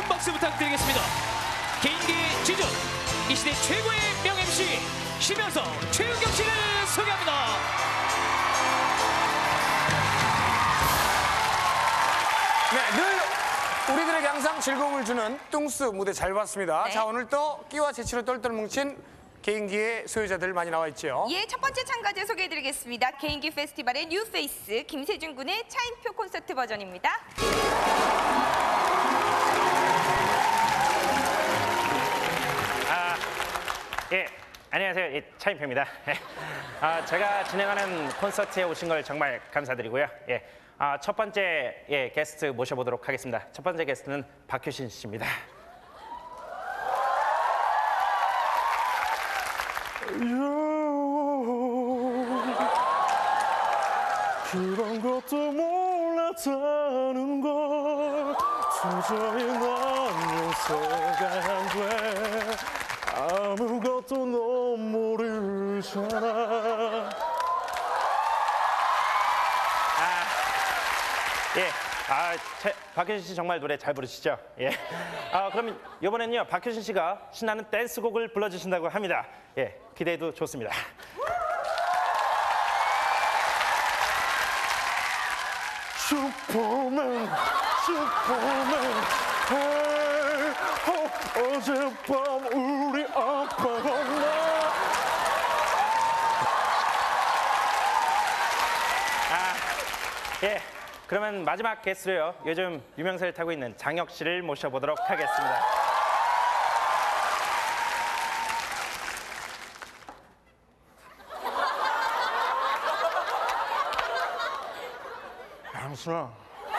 박수 부탁드리겠습니다. 개인기 지존 이 시대 최고의 명 MC 심현석 최은경 씨를 소개합니다. 네, 늘 우리들에게 항상 즐거움을 주는 뚱스 무대 잘 봤습니다. 네. 자, 오늘 또 끼와 재치로 똘똘 뭉친 개인기의 소유자들 많이 나와 있죠. 예, 첫 번째 참가자 소개해드리겠습니다. 개인기 페스티벌의 뉴페이스 김세준 군의 차인표 콘서트 버전입니다. 예, 안녕하세요. 예, 차인표입니다. 제가 진행하는 콘서트에 오신 걸 정말 감사드리고요. 예, 첫 번째 게스트 모셔보도록 하겠습니다. 첫 번째 게스트는 박효신 씨입니다. 그런 것도 몰랐다는 걸 도저히 난 용서가 안 돼. 아무것도 넌 모르잖아. 예, 박효신 씨 정말 노래 잘 부르시죠? 예. 그럼 이번엔요 박효신 씨가 신나는 댄스곡을 불러주신다고 합니다. 예, 기대해도 좋습니다. 슈퍼맨, 헤이, 어젯밤 우리 아빠가 예, 그러면 마지막 게스트로요 요즘 유명세를 타고 있는 장혁 씨를 모셔보도록 하겠습니다. 양순아,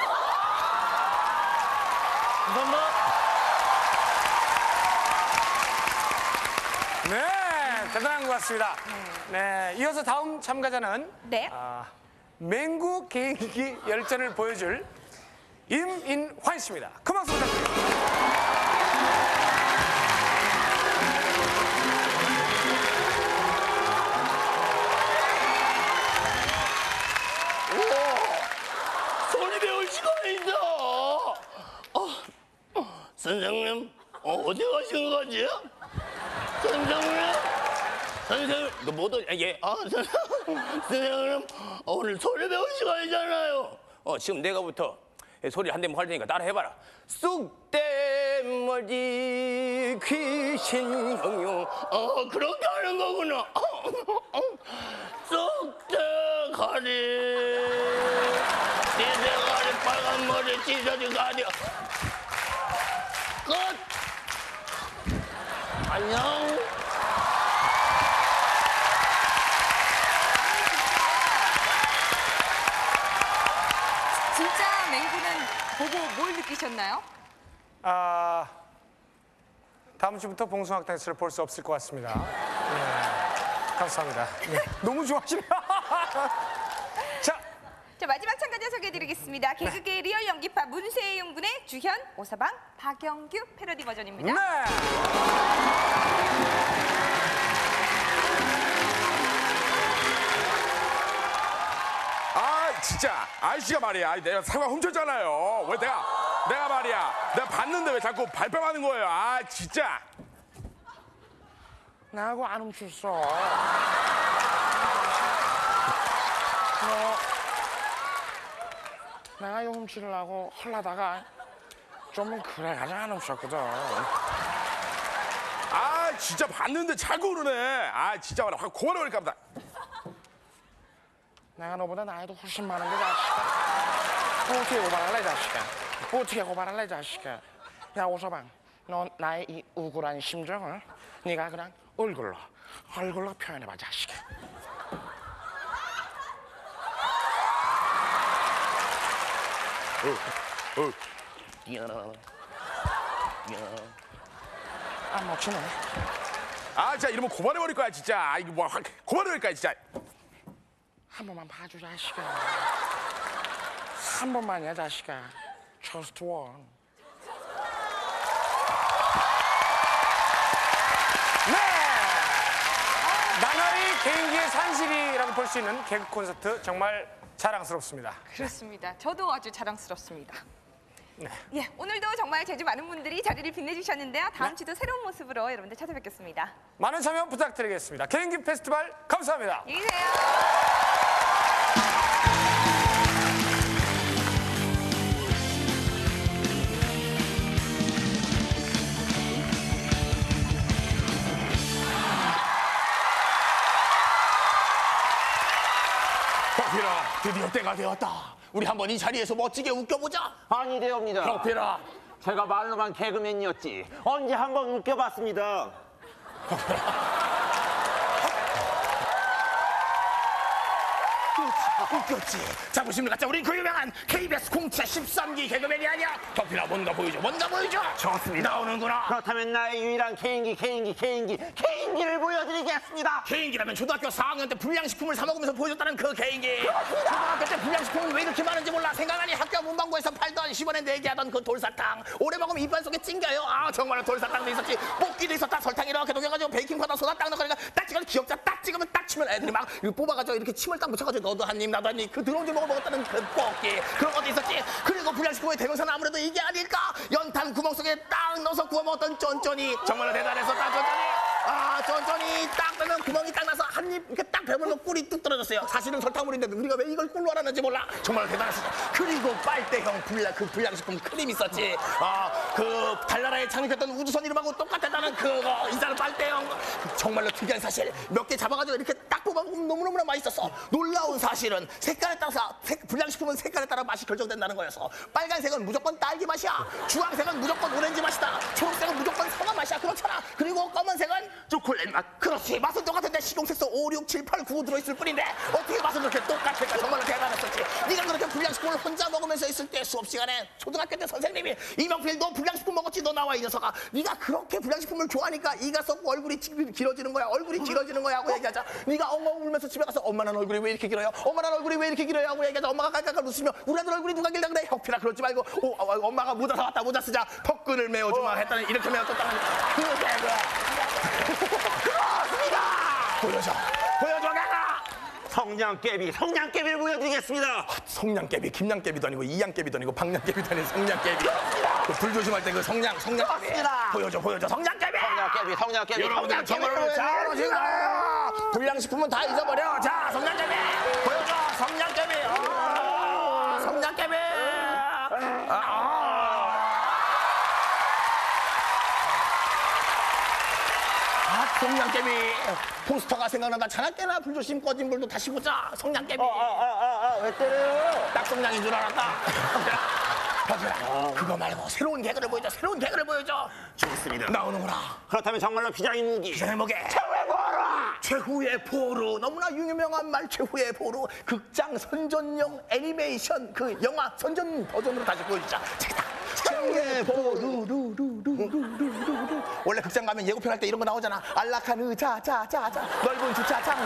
네, 대단한 것 같습니다. 네, 이어서 다음 참가자는 네. 맹구 개인기 열전을 보여줄 임인환 씨입니다. 큰 박수 부탁드립니다. 소리 배울 시간이다. 선생님, 어디 가신 거지? 선생님, 선생님, 너 못 오냐? 예, 선생님, 오늘 소리 배울 시간이잖아요. 지금 내가부터 소리 한 대만 할 테니까 따라 해봐라. 쑥대머리 귀신 형용. 그렇게 하는 거구나. 쑥대가리. 네 대가리 빨간 머리 찢어진 가리. 끝. 안녕. 진짜 맹구는 보고 뭘 느끼셨나요? 다음 주부터 봉숭아 댄스를 볼 수 없을 것 같습니다. 네, 감사합니다. 네, 너무 좋아하시네요. 자, 자, 마지막 참가자 소개해드리겠습니다. 개그계의 리얼 연기파 문세윤 군의 주현, 오서방, 박영규 패러디 버전입니다. 네. 진짜 아저씨가 말이야 내가 사과 훔쳤잖아요. 왜 내가 말이야 내가 봤는데 왜 자꾸 발뺌하는 거예요. 진짜 나하고 안 훔쳤어. 내가 이거 훔치려고 헐라다가 좀 그래가지고 안 훔쳤거든. 진짜 봤는데 자꾸 그러네. 진짜 말이야 확 고만해버릴까 보다. 내가 너보다 나이도 훨씬 많은데 자식아. 어떻게 고발할래 자식아. 어떻게 고발할래 자식아. 야 오서방, 너 나의 이 우울한 심정을 네가 그냥 얼굴로 표현해봐 자식아. 안 먹히네. 진짜 이러면 고만해버릴 거야 진짜. 이거 뭐 확 고만해버릴 거야 진짜. 한 번만 봐줘 자식아. 한 번만이야 자식아. Just one. 네. 나날이 개인기의 산실이라고 볼 수 있는 개그 콘서트 정말 자랑스럽습니다. 그렇습니다. 저도 아주 자랑스럽습니다. 예, 오늘도 정말 제주 많은 분들이 자리를 빛내주셨는데요. 다음 주도 새로운 모습으로 여러분들 찾아뵙겠습니다. 많은 참여 부탁드리겠습니다. 개인기 페스티벌 감사합니다. 안녕히 계세요. 덕필아, 드디어 때가 되었다. 우리 한번 이 자리에서 멋지게 웃겨보자. 아니 되옵니다. 덕필아, 제가 말로만 개그맨이었지 언제 한번 웃겨봤습니다. 웃겼지. 자부심을 갖자 우리 그 유명한 KBS 공채 13기 개그맨이 아니야. 덕필아, 뭔가 보여줘. 좋습니다. 나오는구나. 그렇다면 나의 유일한 개인기를 보여드리겠습니다. 개인기라면 초등학교 4학년 때 불량식품을 사 먹으면서 보여줬다는 그 개인기. 초등학교 때 불량식품은 왜 이렇게 많은지 몰라. 생각나니 학교 문방구에서 팔던 10원에 내기하던 그 돌사탕. 오래 먹으면 이빨 속에 찡겨요. 아, 정말 돌사탕도 있었지. 뽑기도 있었다. 설탕 이렇게 녹여가지고 베이킹파우더 소다 딱 넣으니까 딱 찍어서 귀엽자. 딱 찍으면 딱 치면 애들이 막 이거 뽑아가지고 이렇게 침을 딱 묻혀가지고 너도 한 입 나도 한 입. 그 드럼지 먹었다는 그 뽑기. 그런 것도 있었지. 그리고 불량식품의 대명사는 아무래도 이게 아닐까. 연탄 구멍 속에 딱 넣어서 구워 먹었던 쫀쫀이. 정말로 대단했었다. 쫀쫀이. 아, 쫀쫀이 딱 빼면 구멍이 딱 나서 한 입 이렇게 딱 베물면 꿀이 뚝 떨어졌어요. 사실은 설탕물인데 우리가 왜 이걸 꿀로 알았는지 몰라. 정말 대단했어. 그리고 빨대형 불량식품 크림 있었지. 아, 그 달나라에 착륙했던 우주선 이름하고 똑같았다는 그거 인사는 빨대형. 정말로 특이한 사실. 몇 개 잡아가지고 이렇게 딱 뽑아보면 너무너무나 맛있었어. 놀라운 사실은 색깔에 따라서 불량식품은 색깔에 따라 맛이 결정된다는 거였어. 빨간색은 무조건 딸기 맛이야. 주황색은 무조건 오렌지 맛이다. 초록색은 무조건 사과 맛이야. 그렇잖아. 그리고 검은색은 초콜릿 맛. 그렇지. 맛은 똑같은데 식용색소 5, 6, 7, 8, 9 들어있을 뿐인데 어떻게 맛은 그렇게 똑같을까. 정말로 대단했었지. 네가 그렇게 불량식품을 혼자 먹으면서 있을 때 수업 시간에 초등학교 때 선생님이 이명필 너 불량식품 먹었지? 너 나와 이 녀석아. 네가 그렇게 불량식품을 좋아하니까 이가 썩고 얼굴이 길어지는 거야. 얼굴이 길어지는 거야 하고 얘기하자. 네가 엉엉 울면서 집에 가서 엄마는 얼굴이 왜 이렇게 길어요? 엄마는 얼굴이 왜 이렇게 길어요? 하고 얘기하자. 엄마가 깔깔깔 웃으며 우리 아들 얼굴이 누가 길다 그래? 혁필아 그러지 말고 엄마가 모자 사왔다. 모자 쓰자. 턱끈을 메어주마 했더니 이렇게 메어줬다는 그 개그. 그렇습니다. 보여줘 내가. 성냥개비를 보여드리겠습니다. 성냥개비, 김냥개비도 아니고 이양개비도 아니고 방냥개비도 아니고 성냥개비. 그 불 조심할 때 그 성냥개비. 맞습니다. 보여줘 성냥개비. 성냥개비. 여러분들 정말로 잘 오시나요? 불량식품은 다 잊어버려. 자, 성냥개비 보여줘. 성냥개비. 성냥개비. 성냥개비. 포스터가 생각난다. 자나깨나 불조심 꺼진 불도 다시 보자. 성냥개비. 왜 때려요? 딱 성냥인 줄 알았다. 그거 말고 새로운 개그를 보여줘. 좋습니다. 나오는구나. 그렇다면 정말로 비장의 무기. 비장의 무기. 최후의 보루. 너무나 유명한 말 최후의 보루. 극장 선전용 애니메이션 그 영화 선전 버전으로 다시 보여주자. 최후의 보루. 원래 극장 가면 예고편 할 때 이런 거 나오잖아. 안락한 의자, 자. 넓은 주차, 장.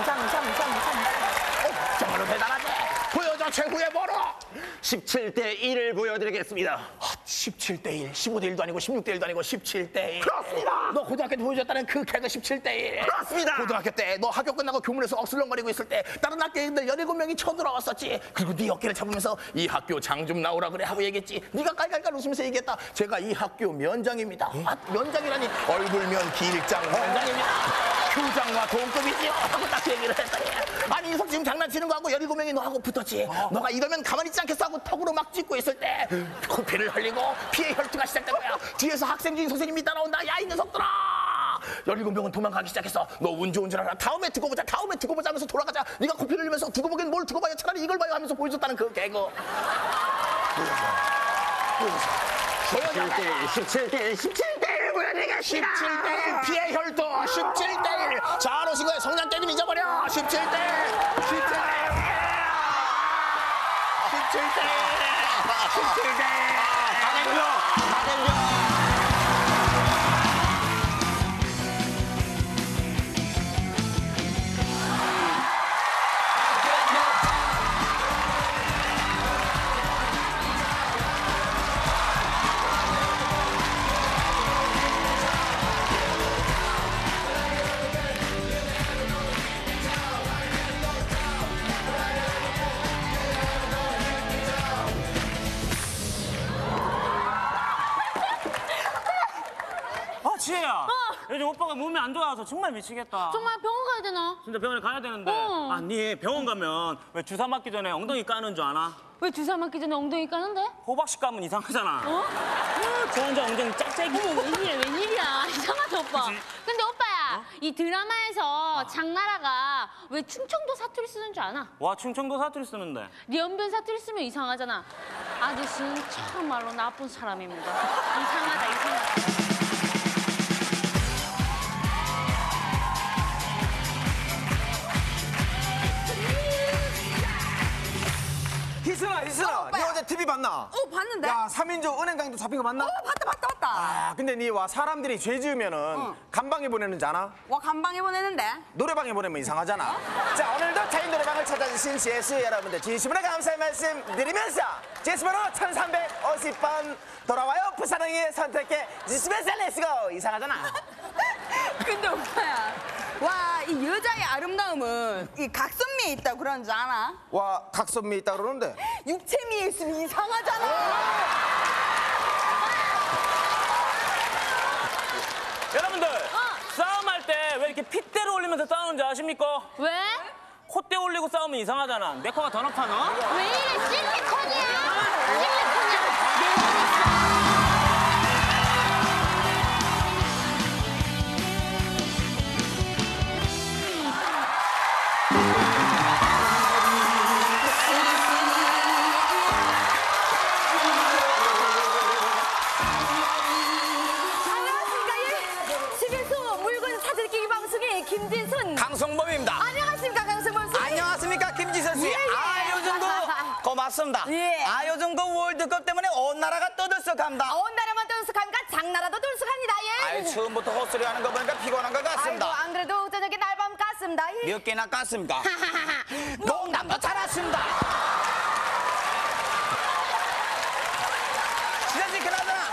정말로 대단하지. 보여줘 최후의 보루. 17대 1을 보여드리겠습니다. 17대 1, 15대 1도 아니고 16대 1도 아니고 17대 1. 그렇습니다. 너 고등학교 때 보여줬다는 그 개그 17대 1. 그렇습니다. 고등학교 때 너 학교 끝나고 교문에서 억슬렁거리고 있을 때 다른 학교인들 17명이 쳐들어왔었지. 그리고 네 어깨를 잡으면서 이 학교 장 좀 나오라 그래 하고 얘기했지. 네가 깔깔깔 웃으면서 얘기했다. 제가 이 학교 면장입니다. 면장이라니 얼굴면 길장 면장입니다. 교장과 동급이지요 하고 딱 얘기를 했더니 아니 이석 지금 장난치는 거 하고 17명이 너하고 붙었지. 너가 이러면 가만히 있지 않겠어 하고 턱으로 막 찍고 있을 때 코피를 흘리고 피해 혈투가 시작된 거야. 뒤에서 학생 중인 선생님이 따라온다. 야 이 녀석들아. 17명은 도망가기 시작했어. 너 운 좋은 줄 알아. 다음에 두고 보자 하면서 돌아가자. 네가 코피를 흘리면서 두고 보긴 뭘 두고 봐요. 차라리 이걸 봐요 하면서 보여줬다는 그 개그. 보여줘. 17대 1을 보여드리겠습니다. 17대 1 피해 혈투 17대 1. 잘 오신 거예요. 성냥개비는 잊어버려. 17대 1. 요즘 오빠가 몸이 안 좋아서 정말 미치겠다. 정말 병원 가야 되나? 진짜 병원에 가야 되는데. 아니 병원 가면 왜 주사 맞기 전에 엉덩이 까는 줄 아나? 왜 주사 맞기 전에 엉덩이 까는데? 호박씨 까면 이상하잖아. 어? 저 혼자 엉덩이 짝짝이. 어머, 웬일이야. 이상하다, 오빠. 근데 오빠야, 이 드라마에서 장나라가 왜 충청도 사투리 쓰는 줄 아나? 와 충청도 사투리 쓰는데. 연변 사투리 쓰면 이상하잖아. 아저씨는 참말로 나쁜 사람입니다. 이상하다. 희순아, 니 어제 TV 봤나? 봤는데? 야, 3인조 은행강도 잡힌 거 봤나? 봤다. 아, 근데 니 와 사람들이 죄 지으면은 감방에 보내는지 아나? 와, 감방에 보내는데? 노래방에 보내면 이상하잖아. 자, 오늘도 타인 노래방을 찾아주신 GS 여러분들 진심으로 감사의 말씀 드리면서 GS 번호 1350번 돌아와요 부산행에 선택해 지스베스 렛츠고. 이상하잖아. 근데 오빠야, 와, 이 여자의 아름다움은 이 각선미에 있다고 그러는 줄 아나? 와, 각선미 있다 그러는데 육체미에 있으면 이상하잖아. 여러분들 싸움할 때 왜 이렇게 핏대를 올리면서 싸우는지 아십니까? 왜? 콧대 올리고 싸우면 이상하잖아. 내 코가 더 높아 너? 왜 이래? 실리콘이야. 김지순. 강성범입니다. 안녕하십니까, 강성범 씨. 안녕하십니까 김지선 씨. 예, 예. 아 요즘도 고맙습니다. 예. 아 요즘도 월드컵 때문에 온 나라가 떠들썩합니다. 온 나라만 떠들썩합니까? 장나라도 떠들썩합니다. 예. 아유 처음부터 헛소리 하는 거 보니까 피곤한 것 같습니다. 아이고, 안 그래도 저녁에 날밤 깠습니다. 예. 몇 개나 깠습니까? 농담도 잘하십니다. 지선 씨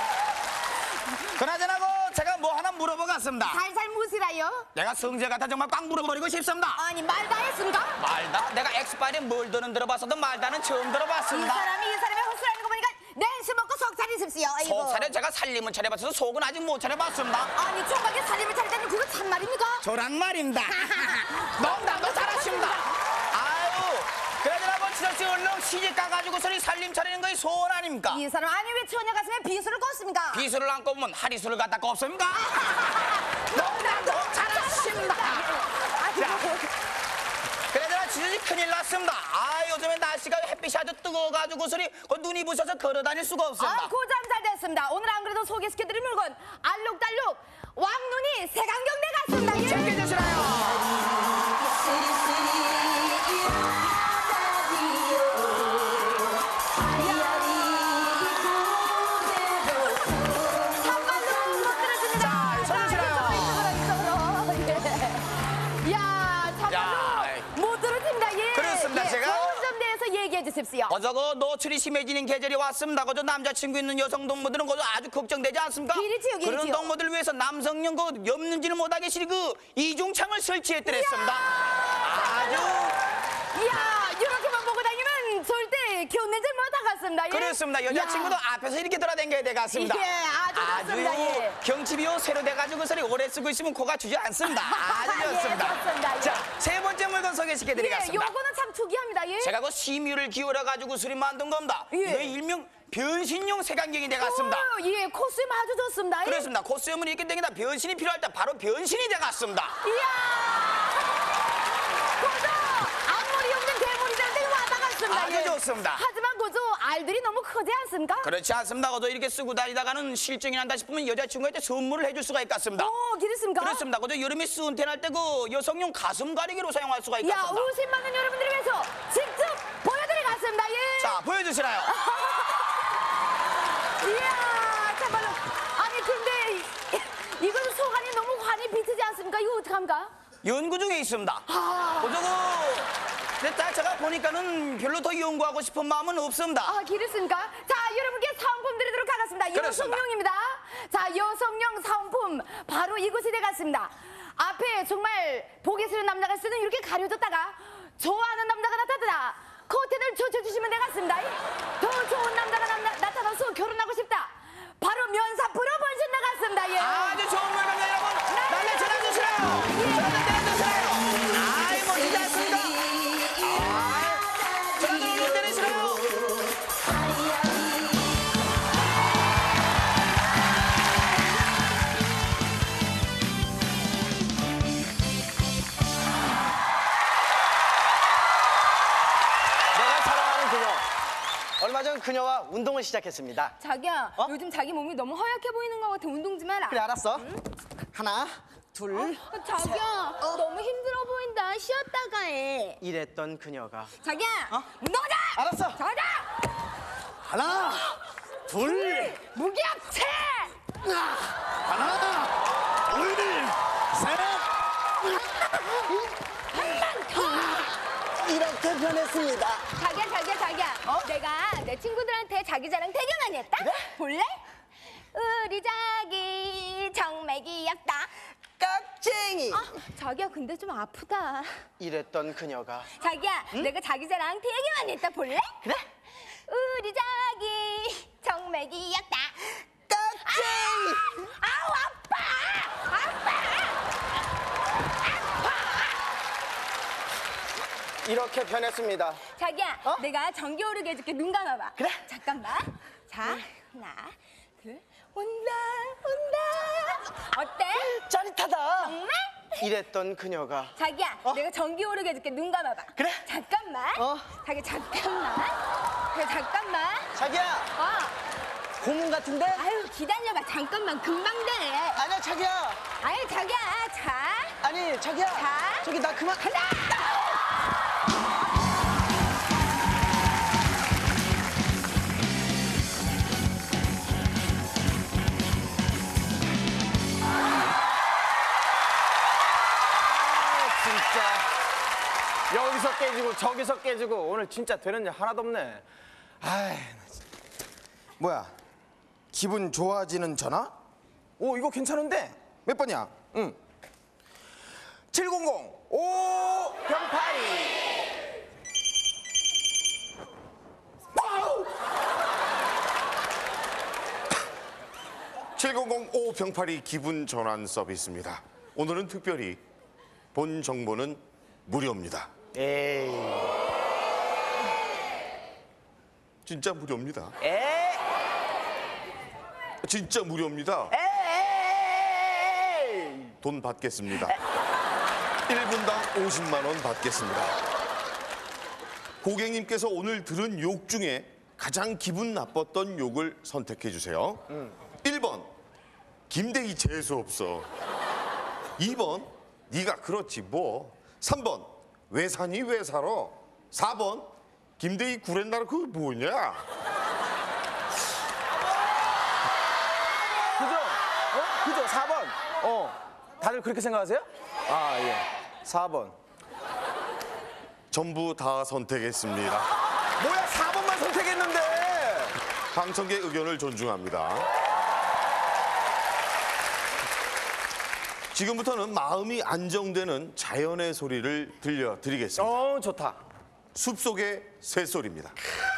그나저나 제가 뭐 하나 물어보겠습니다. 살살 무시라요? 내가 성재 같아 정말 꽉 물어버리고 싶습니다. 아니, 말 다 했습니까? 말다? 내가 엑스파일에 뭘 들어봤어도 말다는 처음 이 들어봤습니다. 사람이 헛소리하는 거 보니까 냉수 먹고 속 차리십시오. 아이고. 속살에 제가 살림은 차려봤어도 속은 아직 못 차려봤습니다. 아니, 총각에 살림을 차리다니 그거 참말입니까? 저란 말입니다. 농담도 잘하십니다. 아유, 그러더라 뭐 지선 씨 얼른 시집 가가지고 소리 살림 차리는 거이 소원 아닙니까? 이 사람, 아니 왜 처녀 가슴에 비수를 꽂습니까? 비수를 안 꼽으면 하리수를 갖다 꼽습니까? 농담도 잘하십니다. 그러더라 지선 씨 큰일 났습니다. 아 요즘에 날씨가 햇빛이 아주 뜨거워가지고 소리 눈이 부셔서 걸어다닐 수가 없습니다. 고장 잘 됐습니다. 오늘 안 그래도 소개시켜드릴 물건 알록달록 왕눈이 세강경대 같습니다. 예. 챙겨주시라요. 주십시오. 저거 노출이 심해지는 계절이 왔습니다. 그저 남자친구 있는 여성 동무들은 그저 아주 걱정되지 않습니까? 그렇지요. 그런 동무들을 위해서 남성용 그 엽는지는 못하게 시리 그 이중창을 설치했더랬습니다. 아주 이야, 이렇게만 보고 다니면 절대 견내질 못하겠습니다. 예? 그렇습니다. 여자친구도 앞에서 이렇게 돌아다녀야 되겠습니다. 예, 아주 좋습니다. 예. 경칩이요 새로 돼가지고 소리 오래 쓰고 있으면 코가 주저앉습니다. 아주 좋습니다. 좋습니다. 자, 세 번째 물건 소개시켜드리겠습니다. 예, 요거는 참 특이합니다. 예. 제가 그 심유를 기울여가지고 소리 만든 겁니다. 예. 이거 일명 변신용 색안경이 돼갔습니다. 예, 코스튬 아주 좋습니다. 예. 그렇습니다. 코스튬은 이렇게 되기다 변신이 필요할 때 바로 변신이 돼갔습니다. 이야! 그저 앞머리 없는 대머리들한테 왔다 갔습니다. 아주 좋습니다. 하지만 그저 알들이 너무 크지 않습니까? 그렇지 않습니다. 그저 이렇게 쓰고 다니다가는 실증이 난다 싶으면 여자친구한테 선물을 해줄 수가 있겠습니다. 그렇습니까? 그렇습니다. 그저 여름에 수은태날 때 그 여성용 가슴 가리개로 사용할 수가 야, 있겠습니다. 50만 여러분들을 위해서 직접 보여드리겠습니다. 예. 자, 보여주시나요? 이야, 참말로. 아니, 근데 이거는 속안이 너무 환히 비치지 않습니까? 이거 어떡합니까? 연구 중에 있습니다. 그저 근데 딱 제가 보니까는 별로 더 연구하고 싶은 마음은 없습니다. 그렇습니까? 자, 여러분께 사은품 드리도록 하겠습니다. 그렇습니다. 여성용입니다. 자, 여성용 사은품 바로 이곳이 되겠습니다. 앞에 정말 보기 싫은 남자가 쓰는 이렇게 가려졌다가 좋아하는 남자가 나타나다 커튼을 젖혀주시면 되겠습니다. 더 좋은 남자가 나타나서 결혼하고 싶다. 바로 면사포로 번신 나갔습니다. 예. 아주 좋은 물건입니다, 여러분. 사랑하는 그녀와 운동을 시작했습니다. 자기야, 요즘 자기 몸이 너무 허약해 보이는 것 같아. 운동 좀 해라. 그래, 알았어. 하나, 둘, 자기야, 너무 힘들어 보인다. 쉬었다가 해. 이랬던 그녀가. 자기야, 운동하자. 알았어. 자자. 하나, 둘, 무기합체. 하나, 둘, 셋. 이렇게 변했습니다. 자기야. 내가 내 친구들한테 자기 자랑 되게 많이 했다. 그래? 볼래? 우리 자기 정말 귀엽다. 깍쟁이. 자기야, 근데 좀 아프다. 이랬던 그녀가. 자기야, 내가 자기 자랑 되게 많이 했다. 볼래? 그래? 우리 자기 정말 귀엽다. 깍쟁이. 아우, 아파. 이렇게 변했습니다. 자기야, 내가 전기 오르게 해줄게. 눈 감아봐. 그래? 잠깐만. 자, 하나, 둘, 온다. 어때? 짜릿하다. 정말? 이랬던 그녀가. 자기야, 내가 전기 오르게 해줄게. 눈 감아봐. 그래? 잠깐만. 자기 잠깐만. 그래, 잠깐만. 자기야, 고문 같은데? 아유, 기다려봐. 잠깐만. 금방 돼. 아니야, 자기야. 아유, 자기야. 자. 아니, 자기야. 자. 저기 나 그만. 가자. 진짜 여기서 깨지고 저기서 깨지고 오늘 진짜 되는 일 하나도 없네. 아이, 뭐야? 기분 좋아지는 전화? 오, 이거 괜찮은데? 몇 번이야? 응. 700 5병파리. 700 5병파리 기분 전환 서비스입니다. 오늘은 특별히 본 정보는 무료입니다. 에이. 진짜 무료입니다. 에이. 진짜 무료입니다. 에이. 돈 받겠습니다. 1분당 50만 원 받겠습니다. 고객님께서 오늘 들은 욕 중에 가장 기분 나빴던 욕을 선택해 주세요. 1번, 김대희 재수없어. 2번, 네가 그렇지 뭐. 3번, 왜 사니 왜 살아. 4번, 김대희 구렛나루 그거 뭐냐. 그죠? 4번. 다들 그렇게 생각하세요? 아, 예. 4번. 전부 다 선택했습니다. 뭐야, 4번만 선택했는데. 방청객 의견을 존중합니다. 지금부터는 마음이 안정되는 자연의 소리를 들려드리겠습니다. 좋다. 숲속의 새소리입니다.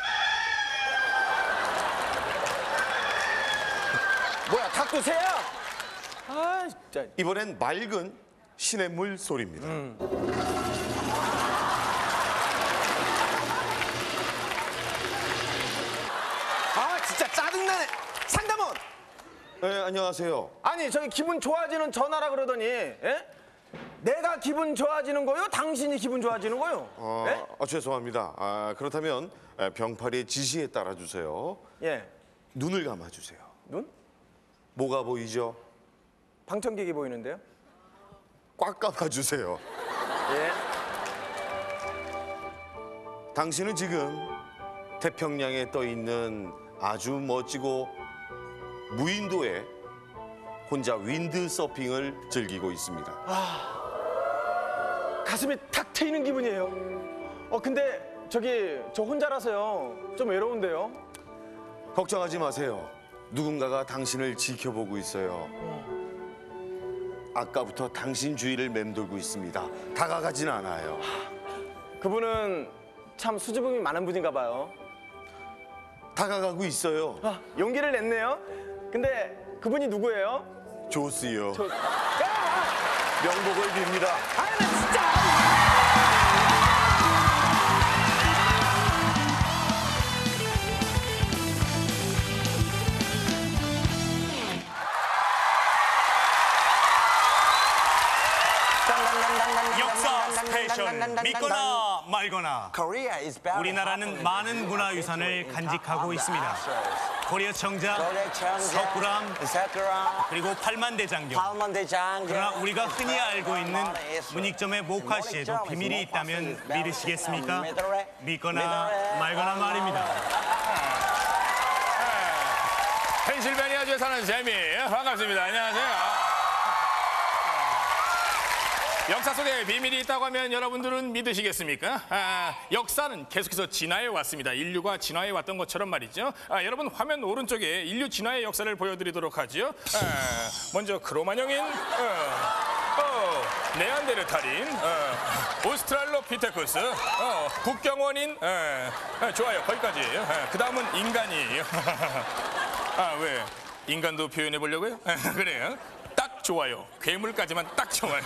뭐야, 닭도새야? 아, 진짜. 이번엔 맑은 시냇물 소리입니다. 아, 진짜 짜증나네. 상담원. 네, 안녕하세요. 아니, 저기 기분 좋아지는 전화라 그러더니, 예? 내가 기분 좋아지는 거요? 당신이 기분 좋아지는 거요? 예? 죄송합니다. 그렇다면 병파리의 지시에 따라주세요. 예. 눈을 감아주세요. 눈? 뭐가 보이죠? 방청객이 보이는데요? 꽉 감아주세요. 예. 당신은 지금 태평양에 떠 있는 아주 멋지고 무인도에 혼자 윈드 서핑을 즐기고 있습니다. 가슴이 탁 트이는 기분이에요. 근데 저기 저 혼자라서요. 좀 외로운데요. 걱정하지 마세요. 누군가가 당신을 지켜보고 있어요. 아까부터 당신 주위를 맴돌고 있습니다. 다가가진 않아요. 그분은 참 수줍음이 많은 분인가 봐요. 다가가고 있어요. 용기를 냈네요. 근데 그분이 누구예요? 조스요. 저... 명복을 빕니다. 나 진짜! 역사 스페셜 믿거나 믿거나 말거나 Korea is very 우리나라는 popular 많은 문화유산을 간직하고 있습니다. 고려 청자, 석굴암, 그리고 팔만대장경. 그러나 우리가 흔히 알고 있는 문익점의 목화씨에도 비밀이 있다면 믿으시겠습니까? 믿거나 말거나 말입니다. 펜실베니아주에 사는 재미 반갑습니다. 안녕하세요. 역사 속에 비밀이 있다고 하면 여러분들은 믿으시겠습니까? 역사는 계속해서 진화해 왔습니다. 인류가 진화해 왔던 것처럼 말이죠. 여러분 화면 오른쪽에 인류 진화의 역사를 보여드리도록 하죠. 먼저 크로마뇽인, 네안데르탈인, 오스트랄로피테쿠스, 북경원인, 좋아요 거기까지예요. 그 다음은 인간이에요. 왜? 인간도 표현해 보려고요? 그래요. 딱 좋아요. 괴물까지만 딱 좋아요.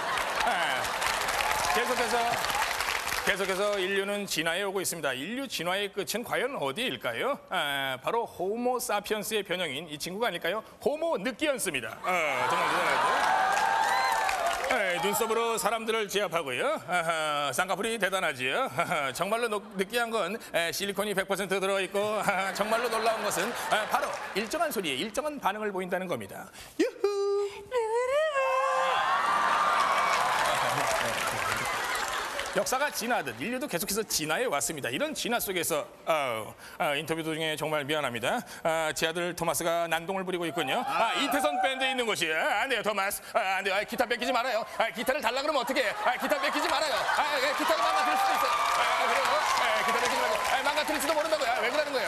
계속해서 인류는 진화해 오고 있습니다. 인류 진화의 끝은 과연 어디일까요? 바로 호모 사피엔스의 변형인 이 친구가 아닐까요? 호모 느끼언스입니다. 정말 대단하죠? 눈썹으로 사람들을 제압하고요. 쌍꺼풀이 대단하지요. 정말로 느끼한 건 실리콘이 100% 들어있고 정말로 놀라운 것은 바로 일정한 소리에 일정한 반응을 보인다는 겁니다. 유후! 역사가 진화하듯 인류도 계속해서 진화해 왔습니다. 이런 진화 속에서 인터뷰 도중에 정말 미안합니다. 제 아들 토마스가 난동을 부리고 있군요. 이태선 밴드에 있는 곳이에요. 안 돼요, 토마스. 안 돼요. 기타 뺏기지 말아요. 기타를 달라 그러면 어떡해. 기타 뺏기지 말아요. 기타를 망가뜨릴 수도 있어요. 그래요? 기타 뺏기지 말고. 망가뜨릴지도 모른다고요. 왜 그러는 거예요?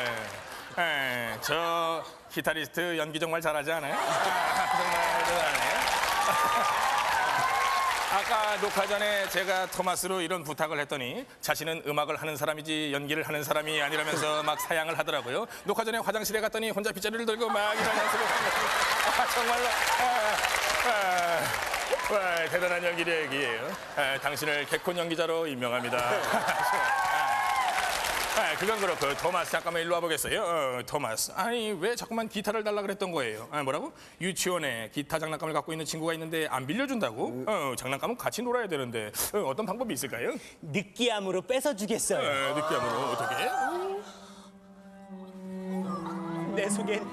저 기타리스트 연기 정말 잘하지 않아요? 정말 대단하네요. 아까 녹화 전에 제가 토마스로 이런 부탁을 했더니 자신은 음악을 하는 사람이지 연기를 하는 사람이 아니라면서 막 사양을 하더라고요. 녹화 전에 화장실에 갔더니 혼자 빗자루를 들고 막 이런 연습을 정말로 대단한 연기력이에요. 당신을 개콘 연기자로 임명합니다. 그건 그렇고 토마스 잠깐만 일로 와보겠어요. 토마스 아니 왜 자꾸만 기타를 달라 그랬던 거예요? 뭐라고? 유치원에 기타 장난감을 갖고 있는 친구가 있는데 안 빌려준다고? 장난감은 같이 놀아야 되는데 어떤 방법이 있을까요? 느끼함으로 뺏어주겠어요. 느끼함으로 어떻게? 내 속엔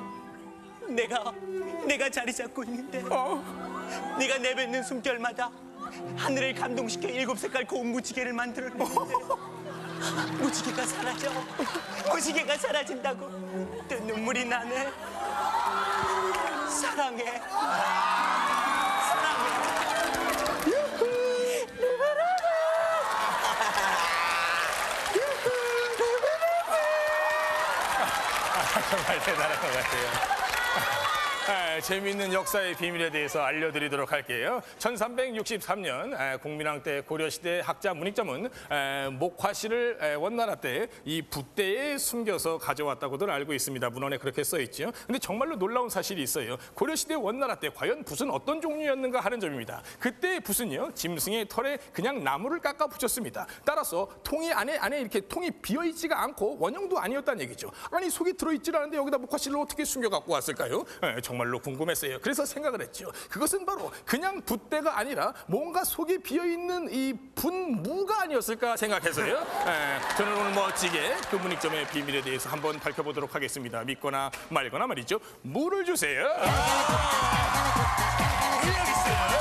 내가 자리 잡고 있는데 네가 내뱉는 숨결마다 하늘을 감동시켜 7색깔 고운 무지개를 만들어냈는데 무지개가 사라져. 무지개가 사라진다고 또 눈물이 나네. 사랑해. 정말 대단한 것 같아요. 재미있는 역사의 비밀에 대해서 알려드리도록 할게요. 1363년 국민왕 때 고려시대 학자 문익점은 목화씨를 원나라 때 이 붓대에 숨겨서 가져왔다고들 알고 있습니다. 문헌에 그렇게 써있죠. 근데 정말로 놀라운 사실이 있어요. 고려시대 원나라 때 과연 붓은 어떤 종류였는가 하는 점입니다. 그때의 붓은요, 짐승의 털에 그냥 나무를 깎아 붙였습니다. 따라서 통이 안에 이렇게 통이 비어있지가 않고 원형도 아니었다는 얘기죠. 아니 속이 들어있질 않은데 여기다 목화씨를 어떻게 숨겨 갖고 왔을까요? 정말로 궁금했어요. 그래서 생각을 했죠. 그것은 바로 그냥 붓대가 아니라 뭔가 속에 비어있는 이 분무가 아니었을까 생각해서요. 저는 오늘 멋지게 그 문익점의 비밀에 대해서 한번 밝혀보도록 하겠습니다. 믿거나 말거나 말이죠. 물을 주세요. 여기 있어요.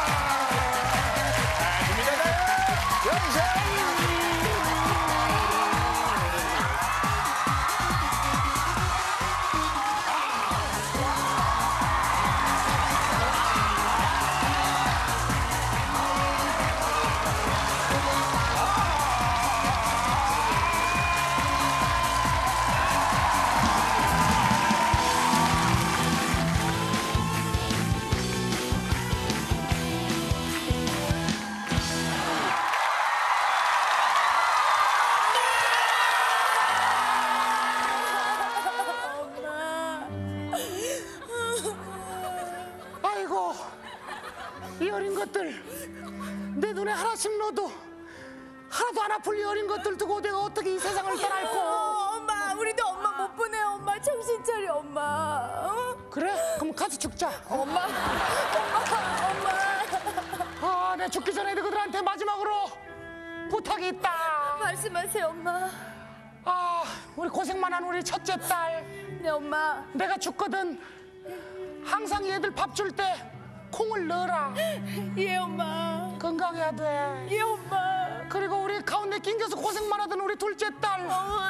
이 어린 것들 내 눈에 하나씩 넣어도 하나도 안 아플 이 어린 것들 두고 내가 어떻게 이 세상을 떠날꼬. 엄마 우리도 엄마 못 보내. 엄마 정신 차려 엄마. 그래? 그럼 가서 죽자. 엄마. 아, 내 죽기 전에 너희들한테 마지막으로 부탁이 있다. 말씀하세요, 엄마. 아, 우리 고생만 한 우리 첫째 딸. 네, 엄마. 내가 죽거든 항상 얘들 밥 줄 때 콩을 넣어라. 예, 엄마. 건강해야 돼. 예, 엄마. 그리고 우리 가운데 낑겨서 고생만 하던 우리 둘째 딸.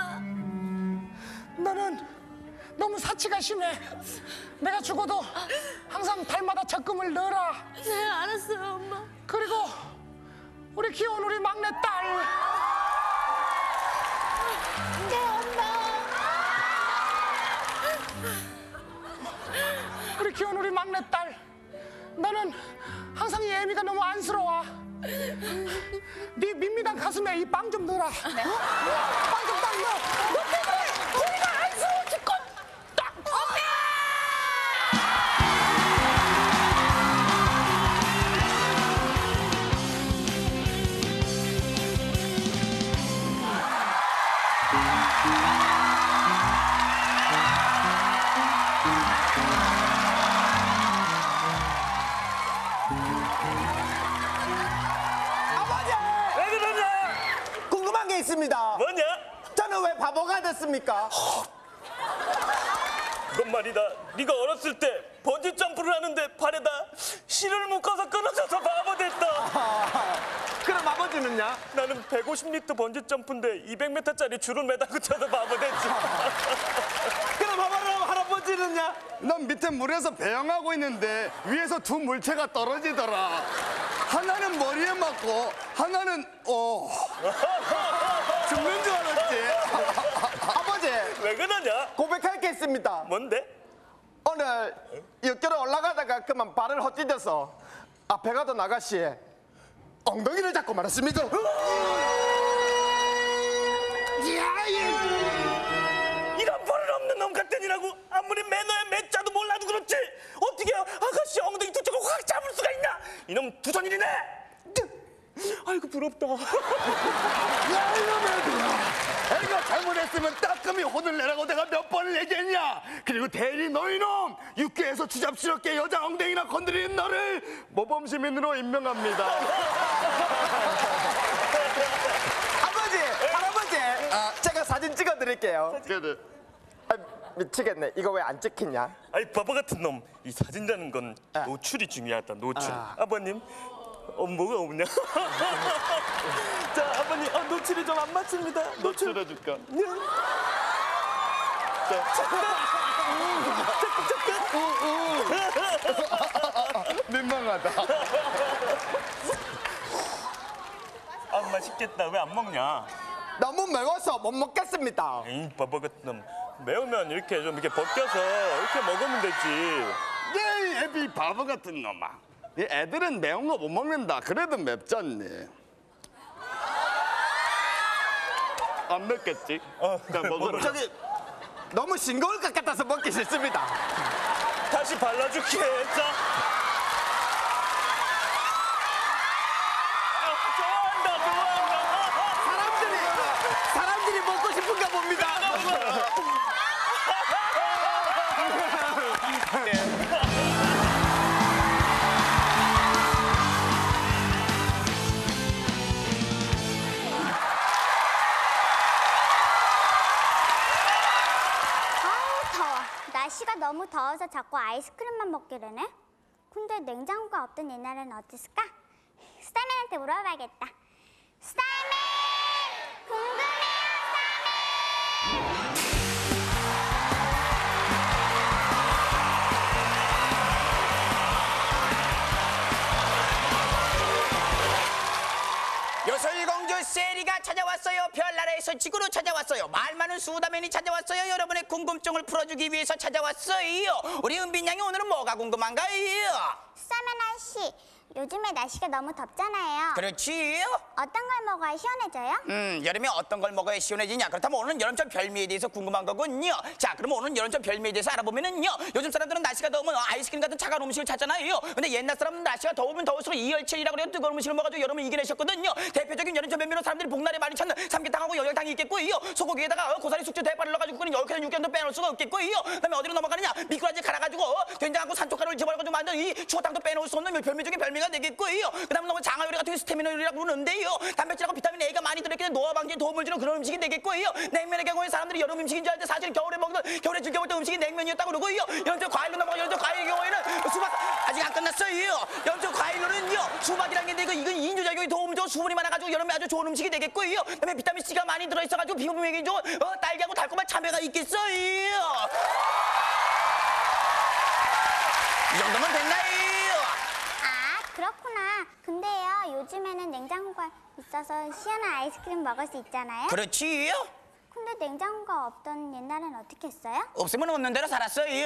너는 너무 사치가 심해. 내가 죽어도 항상 달마다 적금을 넣어라. 네, 알았어요, 엄마. 그리고 우리 귀여운 우리 막내딸. 네, 엄마. 우리 귀여운 우리 막내딸. 너는 항상 이 애미가 너무 안쓰러워. 네 밋밋한 가슴에 이 빵 좀 넣어라. 네? 빵 좀 딱 넣어. 너 때문에 우리가 안쓰러워 죽겠다. 왜 그러냐? 궁금한 게 있습니다. 뭐냐? 저는 왜 바보가 됐습니까? 그건 말이다. 네가 어렸을 때 번지 점프를 하는데 발에다 실을 묶어서 끊어져서 바보 됐다. 그럼 아버지는요? 나는 150m 번지 점프인데 200m짜리 줄을 매달고 쳐서 바보 됐지. 그럼 할아버지는요? 난 밑에 물에서 배영하고 있는데 위에서 두 물체가 떨어지더라. 하나는 머리에 맞고 하나는 죽는 줄 알았지. 아버지, 왜 그러냐? 고백할 게 있습니다. 뭔데? 오늘 육교를 올라가다가 그만 발을 헛디뎌서 앞에 가던 아가씨의 엉덩이를 잡고 말았습니다. 이런 버릇없는 놈 같더니라고. 아무리 매너에 매자도 몰라도 그렇지 어떻게 아가씨 엉덩이 두 척을 확 잡을 수가 있나. 이놈 두선일이네. 아이고 부럽다. 야 이놈의 애가 잘못했으면 따끔히 혼을 내라고 내가 몇 번을 얘기했냐. 그리고 대리 너희놈 육교에서 추잡스럽게 여자 엉덩이나 건드리는 너를 모범시민으로 임명합니다. 아버지, 할아버지, 제가 사진 찍어드릴게요. 그래. 아, 미치겠네. 이거 왜 안 찍히냐? 아이 바보 같은 놈. 이 사진이라는 건 노출이 중요하다. 노출. 아버님 뭐가 없냐? 자 아버님 노출이 좀 안 맞습니다. 노출 해줄까? 민망하다. 아 맛있겠다. 왜 안 먹냐? 너무 매워서 못 먹겠습니다. 이 바보 같은 놈. 매우면 이렇게 좀 이렇게 벗겨서 이렇게 먹으면 되지. 이 애비 바보 같은 놈아. 이 애들은 매운 거 못 먹는다. 그래도 맵잖니. 안 맵겠지? 자 먹어라. 저기 너무 싱거울 것 같아서 먹기 싫습니다. 다시 발라줄게. 자. 사람들이 먹고 싶은가 봅니다. 날씨가 너무 더워서 자꾸 아이스크림만 먹게 되네. 근데 냉장고가 없던 옛날에는 어땠을까? 스타맨한테 물어봐야겠다. 스타맨! 궁금해요, 요술공주 세리가 찾아왔어요. 별나라에서 지구로 찾아왔어요. 말 많은 수다맨이 찾아왔어요. 여러분의 궁금증을 풀어주기 위해서 찾아왔어요. 우리 은빈 양이 오늘은 뭐가 궁금한가요? 스타맨 아저씨, 요즘에 날씨가 너무 덥잖아요. 그렇지. 어떤 걸 먹어야 시원해져요? 여름에 어떤 걸 먹어야 시원해지냐? 그렇다면 오늘은 여름철 별미에 대해서 궁금한 거군요. 자, 그럼 오늘은 여름철 별미에 대해서 알아보면은요. 요즘 사람들은 날씨가 더우면 아이스크림 같은 차가운 음식을 찾잖아요. 근데 옛날 사람은 날씨가 더우면 더울수록 이열치열이라고 그래요. 뜨거운 음식을 먹어가지고 여름을 이겨내셨거든요. 대표적인 여름철 별미로 사람들이 복날에 많이 찾는 삼계탕하고 열탕이 있겠고요. 소고기에다가 고사리 숙주 대파를 넣어가지고 끓인 열개는 육개도 빼놓을 수가 없겠고요. 그다음에 어디로 넘어가느냐? 미꾸라지 갈아가지고 된장하고 산초가루를 집어넣어가지고 만든 이 추어탕도 빼놓을 수 없는 별미 중에 별미가 되겠고요. 그다음에 너무 장어 요리 같은 게 스테미너 요리라고 부르는데요. 단백질하고 비타민 A가 새끼들 노화 방지에 도움을 주는 그런 음식이 되겠고요. 냉면의 경우에 사람들이 여름 음식인 줄 알는데 사실 겨울에 즐겨 먹던 음식이 냉면이었다고 그러고요. 여름철 과일로 넘어가 여름철 과일의 경우에는 수박 아직 안 끝났어요. 여름철 과일로는요 수박이라는 게 이건 인조작용이 도움을 줘 수분이 많아가지고 여름에 아주 좋은 음식이 되겠고요. 그다음에 비타민 C가 많이 들어있어가지고 피부명이 좋은 딸기하고 달콤한 참외가 있겠어요. 이 정도면 됐나요? 아, 그렇구나. 근데요, 요즘에는 냉장고가 있어서 시원한 아이스크림 먹을 수 있잖아요. 그렇지요. 근데 냉장고가 없던 옛날엔 어떻게 했어요? 없으면 없는 대로 살았어요.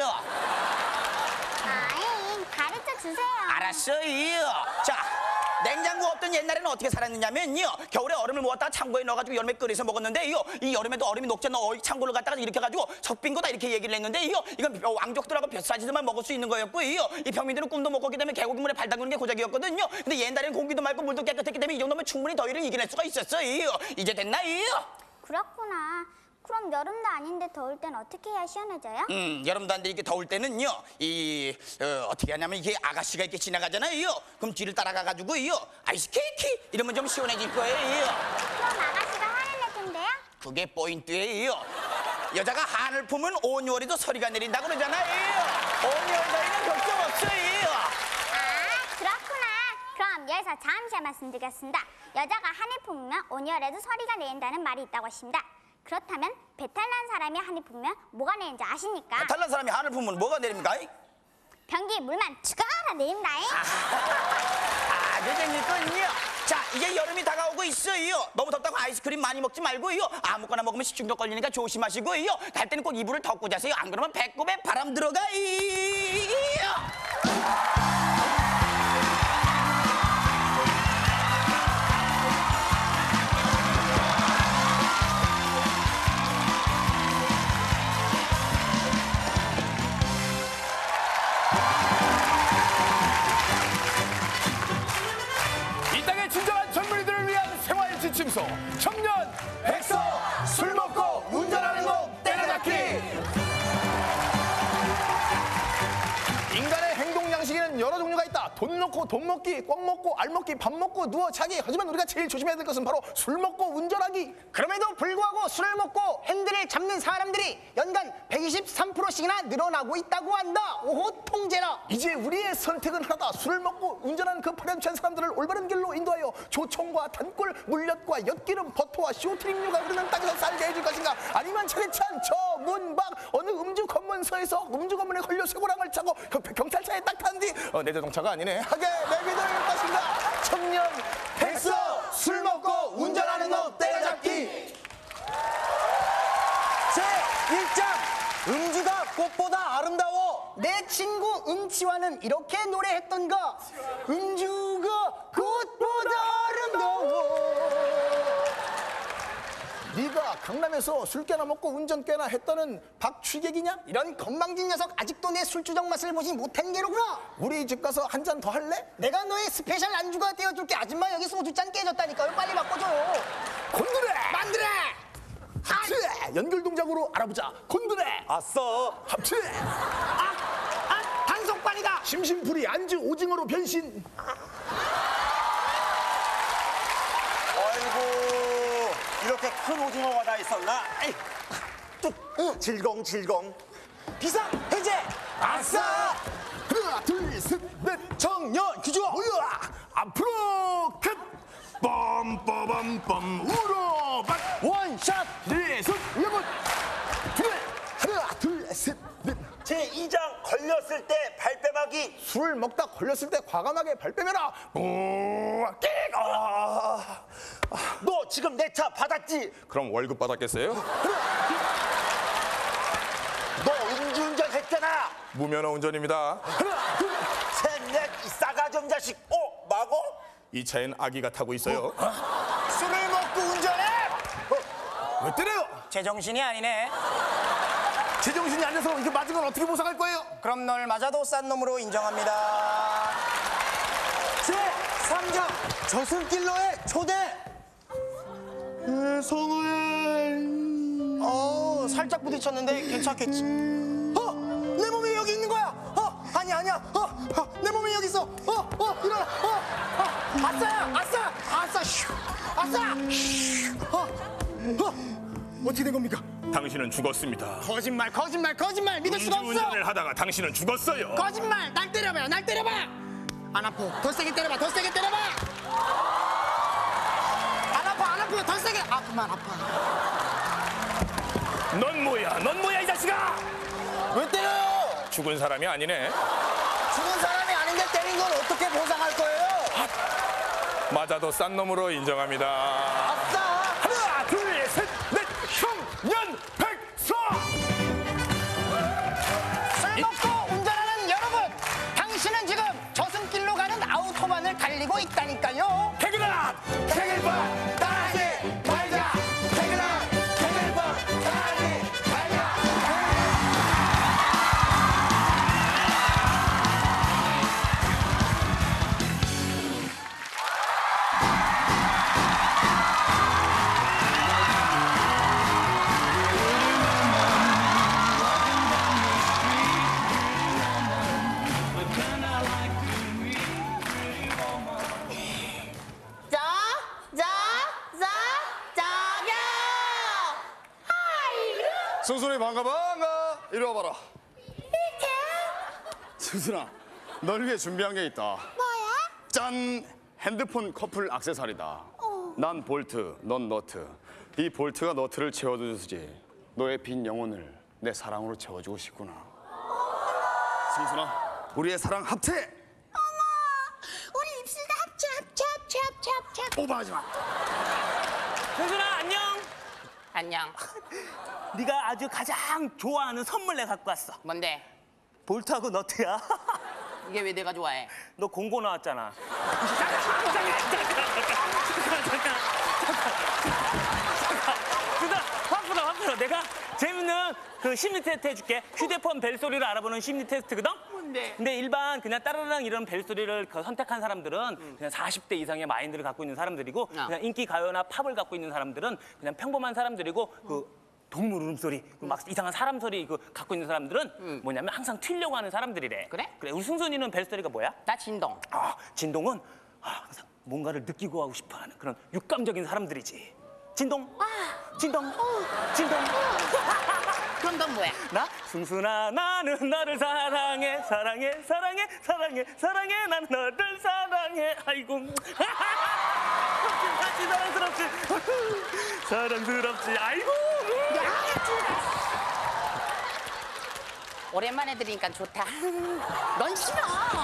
아이, 가르쳐 주세요. 알았어요. 자, 냉장고 없던 옛날에는 어떻게 살았느냐면요. 겨울에 얼음을 모았다가 창고에 넣어가지고 여름에 끓여서 먹었는데요. 이 여름에도 얼음이 녹지 않는 창고를 갖다가 이렇게 해가지고 석빙고다 이렇게 얘기를 했는데요. 이건 왕족들하고 벼슬아지들만 먹을 수 있는 거였고요. 이 평민들은 꿈도 못 꿨기 때문에 계곡물에 발 담그는 게 고작이었거든요. 근데 옛날에는 공기도 맑고 물도 깨끗했기 때문에 이 정도면 충분히 더위를 이겨낼 수가 있었어요. 이제 됐나요? 그렇구나. 그럼 여름도 아닌데 더울 땐 어떻게 해야 시원해져요? 여름도 안 돼 이렇게 더울 때는요. 어떻게 하냐면 이게 아가씨가 이렇게 지나가잖아요. 그럼 뒤를 따라가가지고요. 아이스 케이크 이러면 좀 시원해질 거예요. 그럼 아가씨가 화를 내던데요? 그게 포인트예요. 여자가 한을 품은 온열에도 서리가 내린다고 그러잖아요. 온열 더위는 걱정 없어요. 아, 그렇구나. 그럼 여기서 잠시 말씀드리겠습니다. 여자가 한을 품으면 온열에도 서리가 내린다는 말이 있다고 하십니다. 그렇다면 배탈 난 사람이 한을 품으면 뭐가 내리는지 아십니까? 배탈 난 사람이 한을 품으면 뭐가 내립니까? 변기에 물만 추가라 내린다잉. 아주 재밌군요. 자, 이제 여름이 다가오고 있어요. 너무 덥다고 아이스크림 많이 먹지 말고요. 아무거나 먹으면 식중독 걸리니까 조심하시고요. 갈 때는 꼭 이불을 덮고 자세요. 안 그러면 배꼽에 바람 들어가요. 지침서 청년 백서 술 먹고 운전하는 거 때려잡기. 인간의 행동 양식에는 여러 종류가 있다. 돈 넣고 돈 먹기, 꽉 먹고 알 먹기, 밥 먹고 누워 자기. 하지만 우리가 제일 조심해야 될 것은 바로 술 먹고 운전하기. 그럼에도 불구하고 술을 먹고 핸들을 잡는 사람들이 연간 123%씩이나 늘어나고 있다고 한다. 오호, 통제라. 이제 우리의 선택은 하나다. 술을 먹고 운전하는 그 파렴치한 사람들을 올바른 길로 인도하여 조청과 단꿀, 물엿과 엿기름, 버터와 쇼트링류가 흐르는 땅에서 살게 해줄 것인가, 아니면 차례찬 저 문 밖 어느 음주 검문소에서 음주 검문에 걸려 쇠고랑을 차고 경찰차에 딱 탄 뒤 내 자동차가 아니네 하게 내비둘 것인가. 청년 백서 술 먹고 운전하는 거 때려잡기. 제 1장 음주가 꽃보다 아름다워. 내 친구 음치와는 이렇게 노래했던가. 음주가 꽃보다 아름다워. 네가 강남에서 술 깨나 먹고 운전 깨나 했다는 박취객이냐? 이런 건방진 녀석, 아직도 내 술주정 맛을 보지 못한 게로구나. 우리 집 가서 한 잔 더 할래? 내가 너의 스페셜 안주가 되어줄게. 아줌마 여기 소주잔 깨졌다니까요. 빨리 바꿔줘요. 곤드레! 만드레! 합체! 연결 동작으로 알아보자. 곤드레! 아싸! 합체! 단속반이다. 심심풀이 안주 오징어로 변신. 아이고, 이렇게 큰 오징어가 다 있었나? 질겅질겅. 비상 해제. 아싸! 하나 둘 셋 넷 청년 기조 모여 앞으로 컷 빰빠밤빰 우로반 원샷 넷손 여섯 둘 하나 둘 셋 넷. 제2장 걸렸을 때 발뺌하기. 술을 먹다 걸렸을 때 과감하게 발뺌해라. 너 지금 내 차 받았지? 그럼 월급 받았겠어요? 너 음주운전 했잖아. 무면허 운전입니다. 하나 둘 셋 넷 이 싸가지 자식. 마고? 이 차엔 아기가 타고 있어요. 술을 먹고 운전해? 왜 때려요? 제정신이 아니네. 제정신이 아니어서 이거 맞은 건 어떻게 보상할 거예요? 그럼 널 맞아도 싼 놈으로 인정합니다. 제3장 저승길로의 초대. 성우야. 살짝 부딪혔는데 괜찮겠지. 내 몸이 여기 있는 거야. 아니야. 내 몸이 여기 있어. 일어나. 아싸야. 아싸. 아싸. 어떻게 된 겁니까? 당신은 죽었습니다. 거짓말, 거짓말, 거짓말. 믿을 수가 없어. 음주운전을 하다가 당신은 죽었어요. 거짓말. 날 때려봐요. 날 때려봐. 안 아파. 더 세게 때려봐. 더 세게 때려봐. 안 아파. 안 아프면 더 세게. 아프면 아파. 넌 뭐야? 넌 뭐야 이 자식아? 왜 때려요? 죽은 사람이 아니네. 죽은 사람이 아닌데 때린 건 어떻게 보상할 거예요? 맞아도 싼 놈으로 인정합니다. 아싸. 하나, 둘, 셋, 넷, 형년백서. 술 먹고 운전하는 여러분, 당신은 지금 저승길로 가는 아우토반을 달리고 있다니까요. 퇴근아! 퇴근반! 따라하지 말자! 퇴근아! 퇴근반! 따라하지 말자! 승순이 반가. 이리 와봐라. 승순아, 널 위해 준비한 게 있다. 뭐야? 짠! 핸드폰 커플 액세서리다. 난 볼트, 넌 너트. 이 볼트가 너트를 채워주지. 너의 빈 영혼을 내 사랑으로 채워주고 싶구나. 승순아, 우리의 사랑 합체! 우리 입술도 합체. 오버하지 마. 승순아 안녕. 안녕. 네가 아주 가장 좋아하는 선물 내가 갖고 왔어. 뭔데? 볼트하고 너트야. 이게 왜 내가 좋아해? 너 공고 나왔잖아. 확 풀어. 내가 재밌는 그 심리 테스트 해줄게. 휴대폰 벨소리를 알아보는 심리 테스트거든? 뭔데? 근데 일반 그냥 따르릉 이런 벨소리를 선택한 사람들은 그냥 40대 이상의 마인드를 갖고 있는 사람들이고 그냥 인기 가요나 팝을 갖고 있는 사람들은 그냥 평범한 사람들이고 그 동물 울음소리, 막 이상한 사람 소리 그 갖고 있는 사람들은 뭐냐면 항상 튀려고 하는 사람들이래. 그래? 그래. 우리 승순이는 벨소리가 뭐야? 나 진동. 진동은 항상 뭔가를 느끼고 하고 싶어하는 그런 육감적인 사람들이지. 진동. 진동. 진동. 그럼 넌 뭐야? 나? 승순아 나는 너를 사랑해 난 너를 사랑해. 아이고 사랑스럽지 아이고. 오랜만에 들으니까 좋다. 넌 싫어.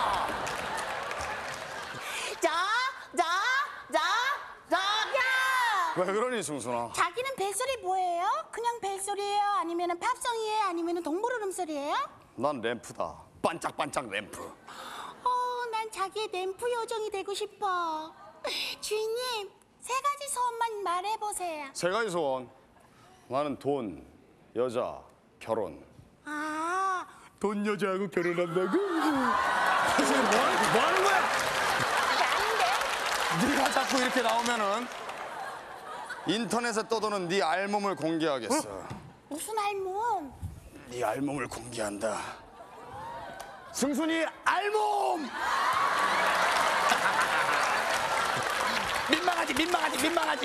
왜 그러니, 승순아? 자기는 벨소리 뭐예요? 그냥 벨소리예요? 아니면 팝송이에요? 아니면 동물 울음소리예요? 난 램프다. 반짝반짝 램프. 난 자기의 램프 요정이 되고 싶어. 주인님, 3가지 소원만 말해보세요. 3가지 소원. 나는 돈, 여자, 결혼. 돈 여자하고 결혼한다고? 지금 뭐 하는 거야? 그게 아닌데? 네가 자꾸 이렇게 나오면은 인터넷에 떠도는 네 알몸을 공개하겠어. 무슨 알몸? 네 알몸을 공개한다. 승순이 알몸! 민망하지.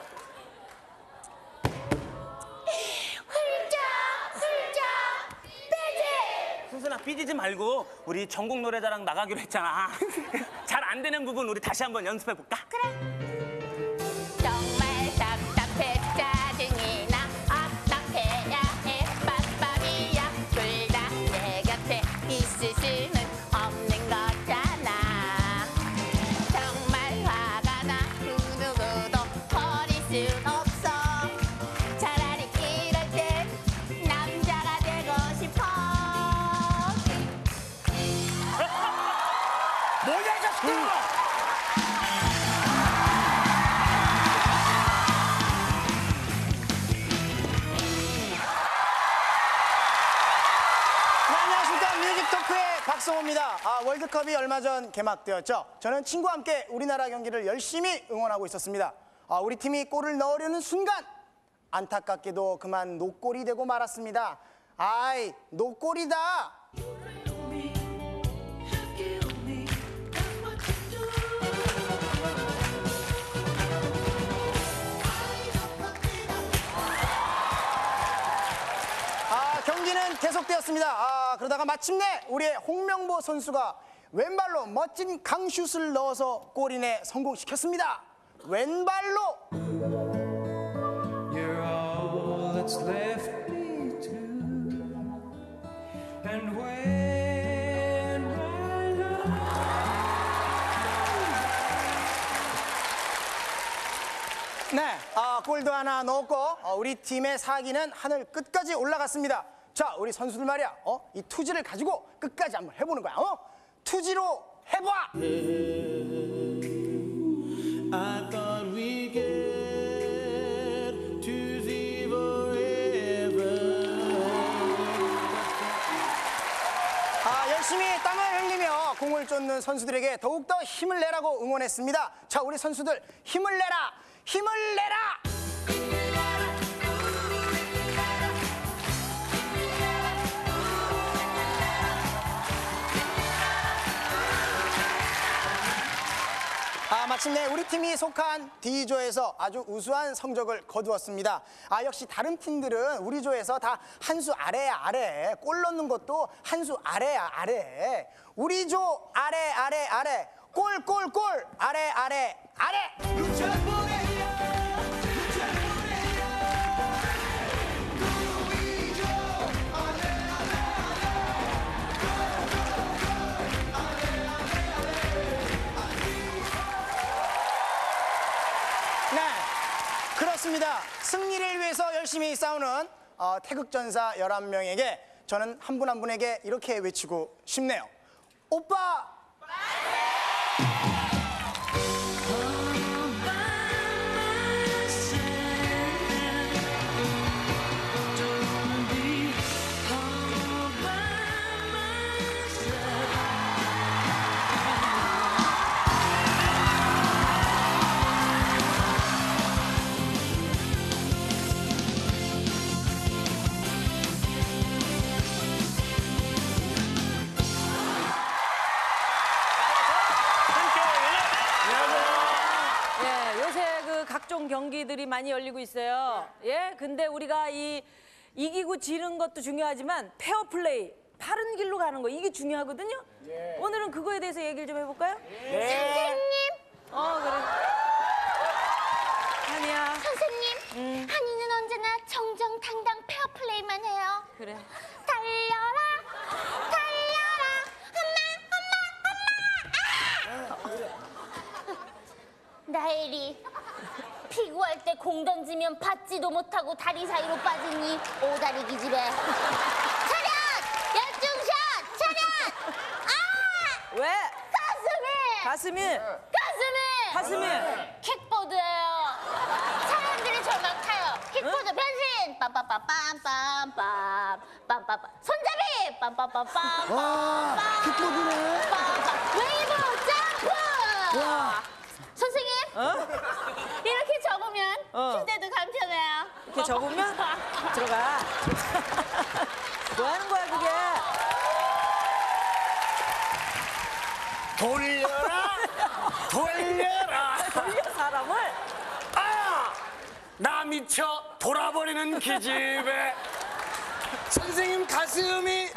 훌쩍 빼지. 승순아 삐지지 말고 우리 전국 노래자랑 나가기로 했잖아. 잘 안 되는 부분 우리 다시 한번 연습해 볼까? 정말 답답해 짜증이 나 답답해야 해 빡빡이야 둘 다 내 곁에 있을 수는 없는 거잖아 정말 화가 나 그 누구도 버릴 순 없어 차라리 이럴 땐 남자가 되고 싶어 뭐야 이 자식아! 안녕하십니까. 뮤직토크의 박성호입니다. 월드컵이 얼마 전 개막되었죠. 저는 친구와 함께 우리나라 경기를 열심히 응원하고 있었습니다. 우리 팀이 골을 넣으려는 순간 안타깝게도 그만 노골이 되고 말았습니다. 아이, 노골이다. 계속되었습니다. 그러다가 마침내 우리의 홍명보 선수가 왼발로 멋진 강슛을 넣어서 골인에 성공시켰습니다. 왼발로. You're all that's left me to. And when my love. 네, 골도 하나 넣었고 우리 팀의 사기는 하늘 끝까지 올라갔습니다. 자, 우리 선수들 말이야, 이 투지를 가지고 끝까지 한번 해보는 거야. 투지로 해봐. I thought we'd get to see forever. 열심히 땀을 흘리며 공을 쫓는 선수들에게 더욱더 힘을 내라고 응원했습니다. 자, 우리 선수들 힘을 내라, 힘을 내라. 마침내 우리 팀이 속한 D조에서 아주 우수한 성적을 거두었습니다. 역시 다른 팀들은 우리 조에서 다 한 수 아래야 아래, 골 넣는 것도 한 수 아래야 아래. 우리 조 아래 아래 아래, 골 골 골 아래 아래 아래. 그렇습니다. 승리를 위해서 열심히 싸우는 태극전사 11명에게 저는 한 분 한 분에게 이렇게 외치고 싶네요. 오빠! 각종 경기들이 많이 열리고 있어요. 예, 근데 우리가 이기고 지는 것도 중요하지만 페어플레이, 바른 길로 가는 거 이게 중요하거든요. 예. 오늘은 그거에 대해서 얘기를 좀 해볼까요? 예. 선생님. 그래. 한이야. 선생님, 한이는 언제나 정정당당 페어플레이만 해요. 그래. 달려라, 달려라, 엄마, 엄마, 엄마. 나엘이. 피구할 때 공 던지면 받지도 못하고 다리 사이로 빠지니 오다리 기집애. 차렷! 열중샷! 차렷! 왜? 가슴이! 가슴이! 킥보드예요. 사람들이 저만 타요. 킥보드 변신! 빰빰빰빰빰빰 빰빰빰 손잡이! 빰빰빰빰 와, 킥보드네. 웨이브 점프! 와. 선생님, 이렇게 접으면 휴대도 간편해요. 이렇게 접으면 들어가. 뭐 하는 거야 그게? 돌려라, 돌려라. 돌려 사람을? 나 미쳐 돌아버리는 기집애. 선생님 가슴이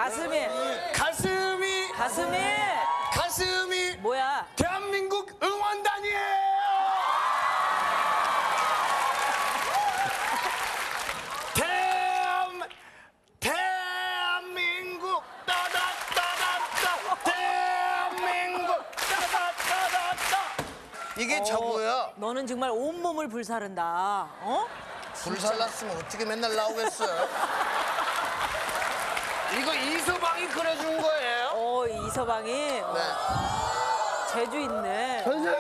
뭐야? 대한민국 응원단이에요. 대한민국 따다따다따 대한민국 따다따다따. 이게 저거야. 너는 정말 온몸을 불사른다. 불살랐으면 어떻게 맨날 나오겠어요? 이거 이서방이 그려준 거예요? 이서방이? 네. 재주 있네. 선생님!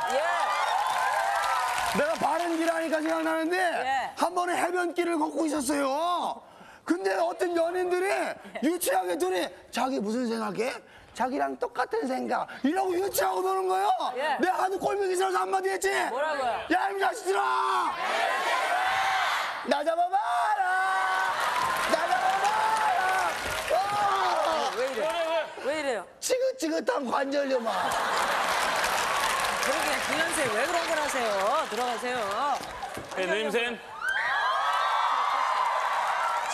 예. 내가 바른 길 하니까 생각나는데 한 번에 해변길을 걷고 있었어요. 근데 어떤 연인들이 유치하게 둘이 자기 무슨 생각해? 자기랑 똑같은 생각 이라고 유치하고 노는 거예요. 내가 아주 꼴보기 싫어서 한마디 했지. 뭐라고요? 야, 이 자식들아! 나 잡아봐라! 왜 이래요? 지긋지긋한 관절염아. 그러게 김현세 왜 그런 걸 하세요? 들어가세요. 네, 누님생.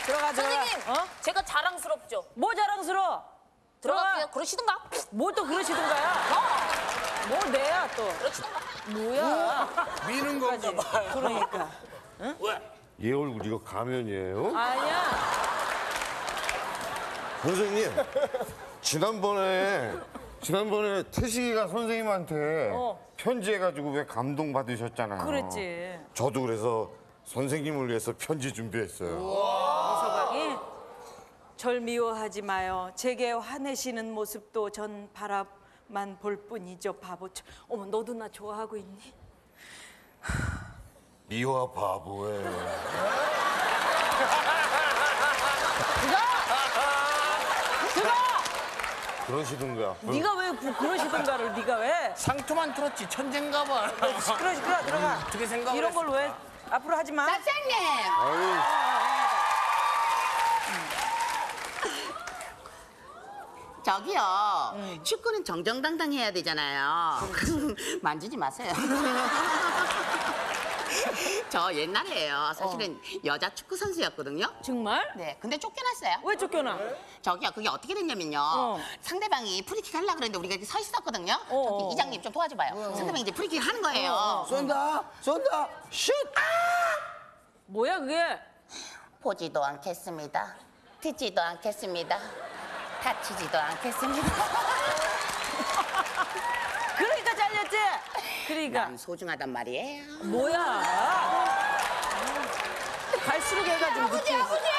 들어가. 선생님, 제가 자랑스럽죠? 뭐 자랑스러워? 들어갈게요. 그러시든가. 뭘 또 그러시든가요? 뭐 내야 또. 그러시든가. 뭐야? 미는 건가 봐요. 그러니까. 얘 얼굴 이거 가면이에요? 아니야. 선생님, 지난번에 태식이가 선생님한테 편지해가지고 왜 감동받으셨잖아요. 그랬지. 저도 그래서 선생님을 위해서 편지 준비했어요. 이서방이 절 미워하지 마요. 제게 화내시는 모습도 전 바라만 볼 뿐이죠. 바보처럼. 어머, 너도 나 좋아하고 있니? 미화 바보예요. 들어! 그러시던가. 네가 왜 그러시던가를 네가 왜? 상투만 틀었지 천재인가 봐. 시끄러 들어가. 어떻게 생각을 이런 걸 왜 앞으로 하지 마. 선생님. 저기요. 축구는 정정당당해야 되잖아요. 만지지 마세요. 저 옛날에요. 사실은 여자 축구 선수였거든요. 정말? 네. 근데 쫓겨났어요. 왜 쫓겨나? 저기요. 그게 어떻게 됐냐면요. 상대방이 프리킥 하려고 그랬는데 우리가 이렇게 서 있었거든요. 저기 이장님 좀 도와줘봐요. 상대방이 이제 프리킥 하는 거예요. 쏜다 슛. 뭐야 그게? 보지도 않겠습니다. 듣지도 않겠습니다. 다치지도 않겠습니다. 그러니까 잘렸지? 그러니까. 난 소중하단 말이에요. 뭐야? 갈수록 애가 좀 아버지, 느끼. 아버지!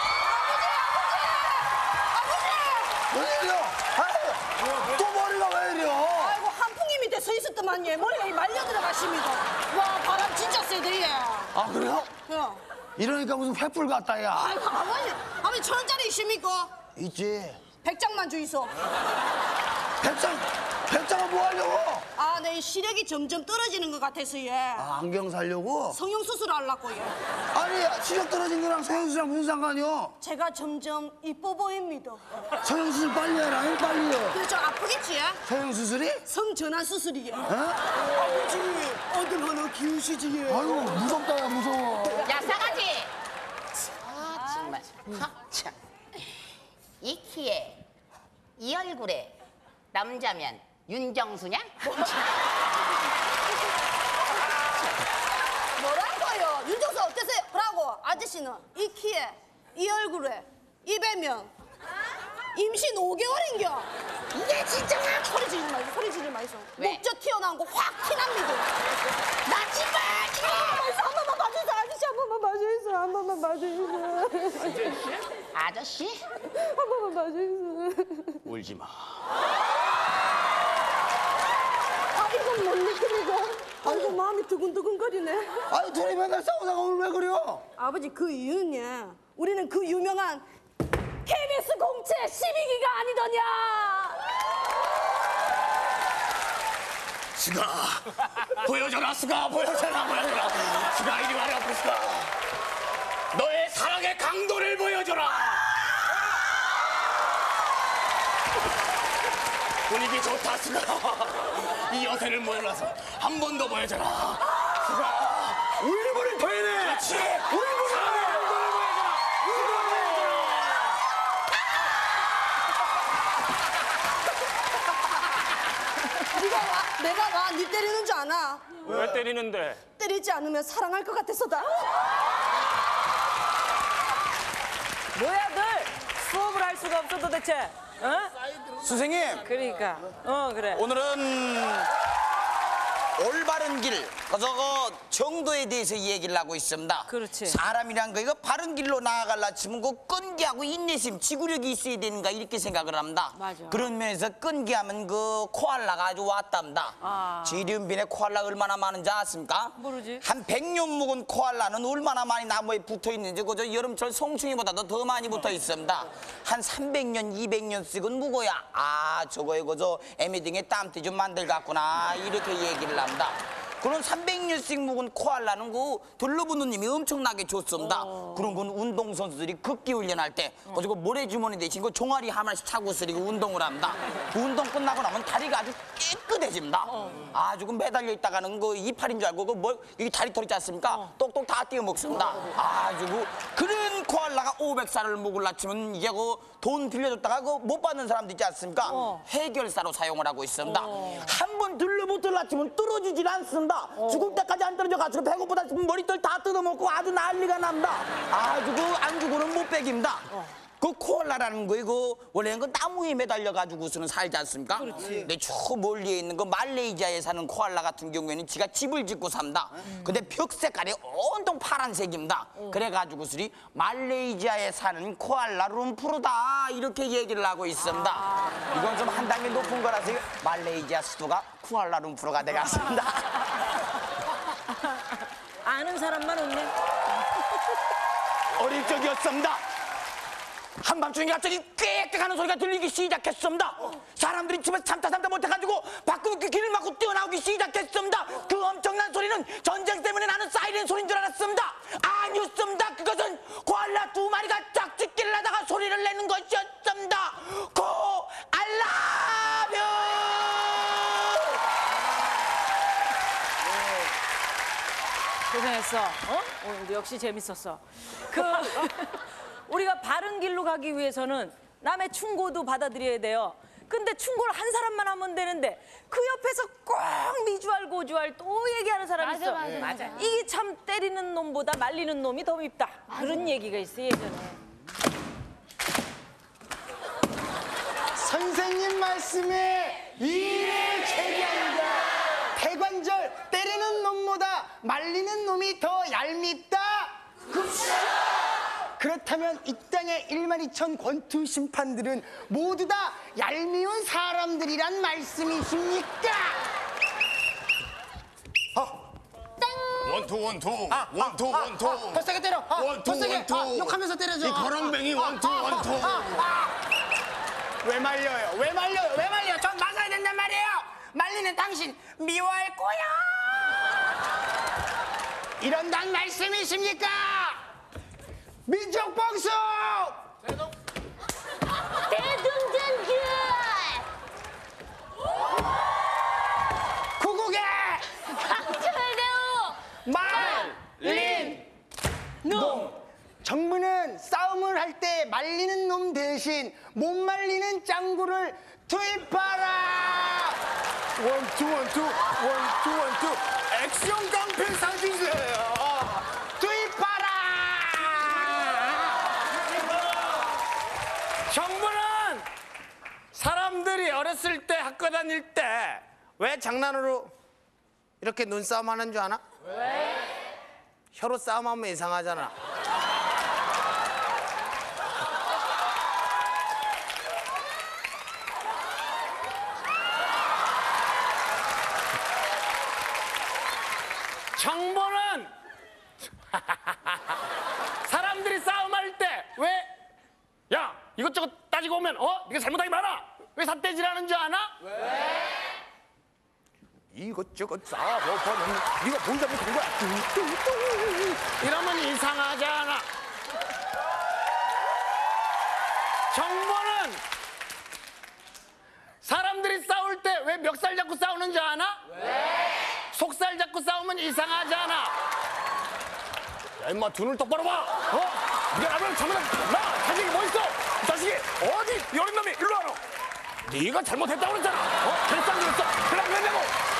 왜 이래요? 또 머리가 왜 이래요? 아이고 한풍이 밑에 서 있었더만요. 머리가 말려 들어가십니다. 와 바람 진짜 세대 얘. 아 그래요? 야. 이러니까 무슨 횃불 같다 야. 아이고 아버지 1,000원짜리 있습니까? 있지. 100장만 주이소. 100장은 뭐 하려고? 아, 내 시력이 점점 떨어지는 것 같아서 얘. 아, 안경 살려고? 성형수술 하려고 얘. 아니 시력 떨어진 거랑 성형수술이랑 무슨 상관이요? 제가 점점 이뻐 보입니다. 성형수술 빨리 해라 빨리요. 근데 좀 아프겠지? 성형수술이? 성전환 수술이야. 아버지 어딜 하나 기우시지 얘. 아유 무섭다 야 무서워. 야 싸가지! 아 정말. 참. 이 키에 이 얼굴에 남자면 윤정수냐? 뭐라고요? 윤정수 어때세요? 뭐라고? 아저씨는 이 키에 이 얼굴에 입에면 임신 5개월인겨. 이게 진짜 소리 지르지 마이소. 소리 지르지 마이소. 왜? 목젖 튀어나온 거 확 티납니다. 나지 마! 한 번만 봐주세요. 아저씨 한 번만 봐주세요. 한 번만 봐주세요. 아저씨? 한 번만 봐주세요. 울지 마. 아 이건 뭔 느낌이고? 아이고 마음이 두근두근거리네. 아유 둘이 맨날 싸우다가 오늘 왜 그래요? 아버지 그 이유는요. 우리는 그 유명한 KBS 공채 12기가 아니더냐. 스가 보여줘라 스가 보여줘라 스가 이리 와라 스가 너의 사랑의 강도를 보여줘라. 분위기 좋다 스가. 이 여세를 몰라서 한 번 더 보여줘라 스가. 울림을 토해내. 그렇지. 내가 와, 니 때리는 줄 아나? 왜 때리는데? 때리지 않으면 사랑할 것 같아서다. 뭐야들 수업을 할 수가 없어 도대체. 어? 선생님. 그러니까. 그래. 오늘은 올바른 길, 그래서 그 정도에 대해서 얘기를 하고 있습니다. 그렇지. 사람이란 거 이거 바른 길로 나아가려 치면 그 끈기하고 인내심, 지구력이 있어야 되는가 이렇게 생각을 합니다. 맞아. 그런 면에서 끈기하면 그 코알라가 아주 왔답니다. 지리은빈에 코알라 얼마나 많은지 아십니까? 모르지. 한 100년 묵은 코알라는 얼마나 많이 나무에 붙어 있는지 그저 여름철 송충이보다도 더 많이 붙어 있습니다. 한 300년, 200년씩은 묵어야 저거에 그저 애미 등에 땀띠 좀 만들겠구나 이렇게 얘기를 합니다. 그런 300년씩 묵은 코알라는 그 둘러붙는 힘이 엄청나게 좋습니다. 그런 건 운동선수들이 극기 훈련할 때 그 모래주머니 대신 그 종아리 하나씩 차고 쓰리고 운동을 합니다. 그 운동 끝나고 나면 다리가 아주 깨끗해집니다. 아주 그 매달려 있다가는 그 이파리인 줄 알고 그 뭐, 이 다리 털 있지 않습니까? 똑똑 다 띄어 먹습니다. 아주 그런 코알라가 500살을 목을 낮추면 이제 그 돈 빌려줬다가 그 못 받는 사람도 있지 않습니까? 해결사로 사용을 하고 있습니다. 한 번 들러붙을 낮추면 떨어지질 않습니다. 죽을 때까지 안 떨어져가지고 배고프다 싶으면 머리털 다 뜯어먹고 아주 난리가 납니다. 아주 그 안 죽고는 못 빼깁니다. 그 코알라라는 거 이거 원래는 그 나무에 매달려가지고서는 살지 않습니까? 근데 저 멀리에 있는 그 말레이시아에 사는 코알라 같은 경우에는 지가 집을 짓고 삽니다. 근데 벽 색깔이 온통 파란색입니다. 그래가지고서는 말레이시아에 사는 코알라 룸푸르다 이렇게 얘기를 하고 있습니다. 이건 좀 한 단계 높은 거라서 말레이시아 수도가 쿠알라 룸푸르가 돼갔습니다. 아는 사람만 없네. 어릴 적이었습니다. 한밤중에 갑자기 꽥꽥 하는 소리가 들리기 시작했습니다. 사람들이 집에서 참다 못해가지고 밖으로 길을 막고 뛰어나오기 시작했습니다. 그 엄청난 소리는 전쟁 때문에 나는 사이렌 소리인 줄 알았습니다. 아니었습니다. 그것은 코알라 2마리가 짝짓기를 하다가 소리를 내는 것이었습니다. 코알라뷰! 고생했어. 오늘도 역시 재밌었어. 우리가 바른 길로 가기 위해서는 남의 충고도 받아들여야 돼요. 근데 충고를 한 사람만 하면 되는데 그 옆에서 꼭 미주알 고주알 또 얘기하는 사람이 있어. 맞아. 이게 참 때리는 놈보다 말리는 놈이 더 밉다. 그런 얘기가 있어 예전에. 선생님 말씀에 일체리합니다. 대관절 때리는 놈보다 말리는 놈이 더 얄밉다. 그렇다면 이 땅의 1만 2천 권투 심판들은 모두 다 얄미운 사람들이란 말씀이십니까? 원투 원투 원투 원투 더 세게 때려. 원투 더 세게. 원투 욕하면서 때려줘. 이 거렁뱅이 원투 원투 왜 말려요? 왜 말려요? 왜 말려? 전 맞아야 된단 말이에요. 말리는 당신 미워할 거야. 이런단 말씀이십니까? 민족봉수! 대동전결! 구국의 강철대우! 말린 놈! 정부는 싸움을 할 때 말리는 놈 대신 못 말리는 짱구를 투입하라! 원투 원투 원투 원투 액션 깡패 사주세요. 투입하라! 정부는 사람들이 어렸을 때 학교 다닐 때 왜 장난으로 이렇게 눈싸움 하는 줄 아나? 왜? 혀로 싸움하면 이상하잖아. 정부는 사람들이 싸움할 때 왜? 야, 이것저것 따지고 오면 네가 잘못한 게 많아. 왜 삿대질하는 줄 아나? 왜? 이것저것 싸워보는 네가 뭘 잘못한 거야? 이러면 이상하잖아. 정부는 사람들이 싸울 때 왜 멱살 잡고 싸우는 줄 아나? 왜? 속살 잡고 싸우면 이상하잖아. 야, 임마, 두 눈을 똑바로 봐. 네가 나보다 잘못한, 자식이 뭐 있어? 이 자식이 어디 여린 놈이 일로 와라. 네가 잘못했다고 그랬잖아. 결산 그랬어. 그럼 왜 내고?